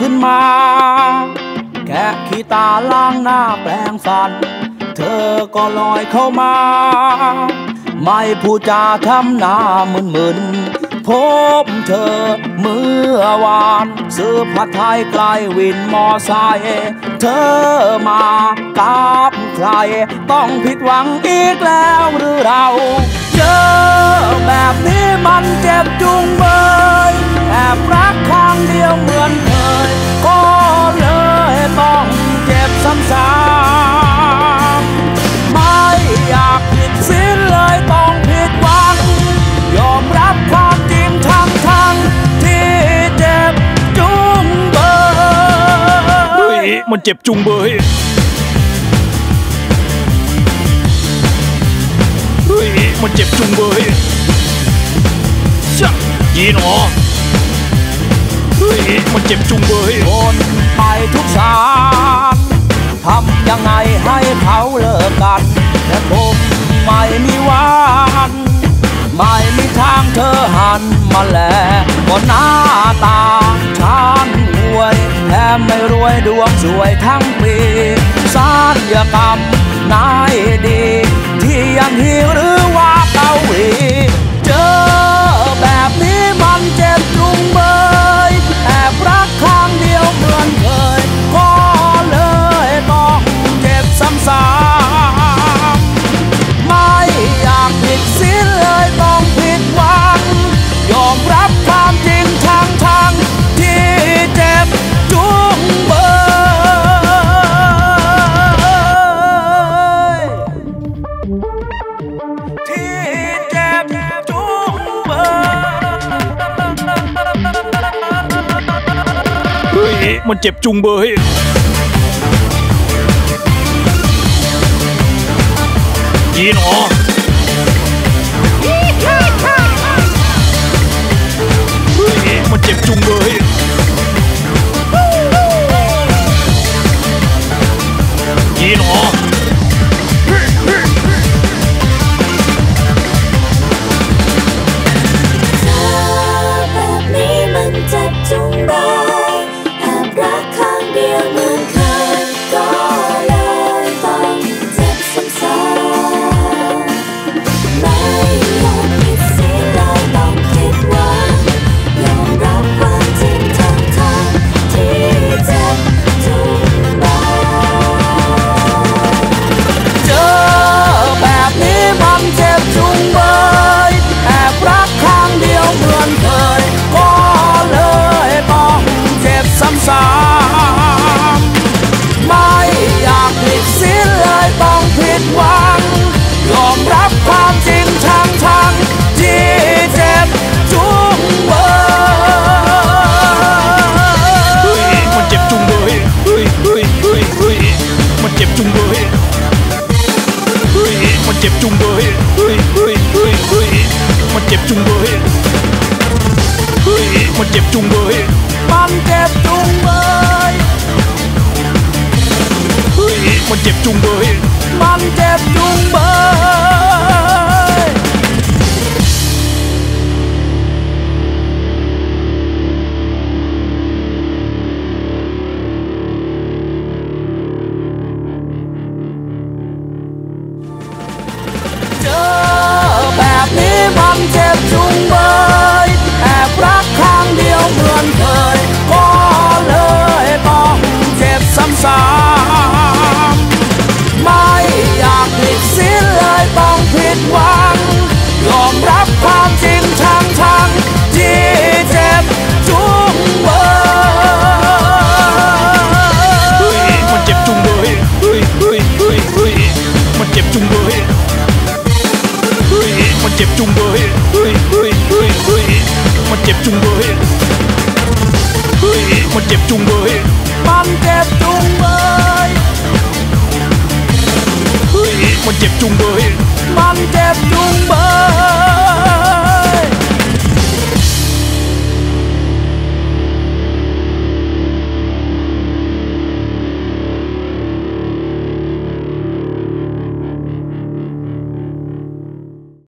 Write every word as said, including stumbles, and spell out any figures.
ขึ้นมาแกะขี้ตาล้างหน้าแปรงฟันเธอก็ลอยเข้ามาไม่พูดจาทำหน้ามึนๆพบเธอเมื่อวานซื้อผัดไทยไกลวินมอไซค์เธอมากับใครต้องผิดหวังอีกแล้วหรือเราเจอแบบนี้มันเจ็บจุงเบยแอบรักข้างเดียวเหมือนเคยก็เลยต้องเจ็บซ้ำๆไม่อยากผิดศีลเลยต้องผิดหวังยอมรับความจริงทั้งทั้งที่เจ็บจุงเบยเฮ้ยมันเจ็บจุงเบยเฮ้ยมันเจ็บจุงเบยช่างยีหนอเฮ้ยมันเจ็บจุงเบยโอนไปทุกสารทำยังไงให้เขาเลิกกันแต่ผมไม่มีวันไม่มีทางเธอหันมาแลก็หน้าตาฉันห่วยแถมไม่รวยดวงสวยทั้งปีศัลยกรรมนายดีที่ยังฮีหรือว่าเกาหลีเจอแบบนี้มันเจ็บจุงเบยแอบรักข้างเดียวเหมือนเคยก็เลยต้องเจ็บซ้ำๆไม่อยากผิดศีลเลยต้องผิดหวังยอมรับความจริงทั้งทั้งที่เจ็บจุงเบยที่เจ็บจุงเบยเฮ้ยมันเจ็บจุงเบยยีหนอเฮ้ยมันเจ็บจุงเบยยีหนอแบบนี้มันเจ็บจุงเบยแอบรักข้างเดียวเหมือนเคยก็เลยต้องเจ็บซ้ำๆไม่อยากผิดศีลเลยต้องผิดหวังยอมรับความจริงทั้งทั้งที่เจ็บจุงเบยเจอแบบนี้มันเจ็บจุงเบยแอบรักข้างเดียวเหมือนเคยก็เลยต้องเจ็บซ้ำๆไม่อยากผิดศีลเลยต้องผิดหวังยอมรับความจริงทั้งทั้งที่เจ็บจุงเบยเฮ้ยมันเจ็บจุงเบยเฮ้ยเฮ้ยเฮ้ยเฮ้ยมันเจ็บจุงเบยเฮ้ยมันเจ็บจุงเบยเฮ้ยเฮ้ยเฮ้ยเฮ้ยมันเจ็บจุงเบยเฮ้ยมันเจ็บจุงเบยมันเจ็บจุงเบยเฮ้ยมันเจ็บจุงเบยมันเจ็บจุงเบยเจอแบบนี้มันเจ็บจุงเบยแอบรักข้างเดียวเหมือนเคยก็เลยต้องเจ็บซ้ำๆไม่อยากผิดศีลเลยต้องผิดหวังยอมรับความจริงทั้งทั้งที่เจ็บจุงเบยเฮ้ยมันเจ็บจุงเบยเฮ้ยเฮ้ยเฮ้ยเฮ้ยมันเจ็บจุงเบยเฮ้ยมันเจ็บจุงเบยเฮ้ยเฮ้ยเฮ้ยเฮ้ยมันเจ็บจุงเบยเฮ้ยมันเจ็บจุงเบยมันเจ็บจุงเบยเฮ้ยมันเจ็บจุงเบยมันเจ็บจุงเบย